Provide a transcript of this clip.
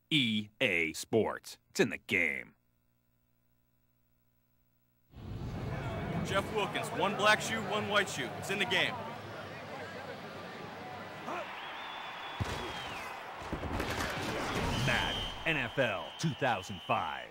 EA Sports. It's in the game. Jeff Wilkins, one black shoe, one white shoe. It's in the game. Madden NFL 2005.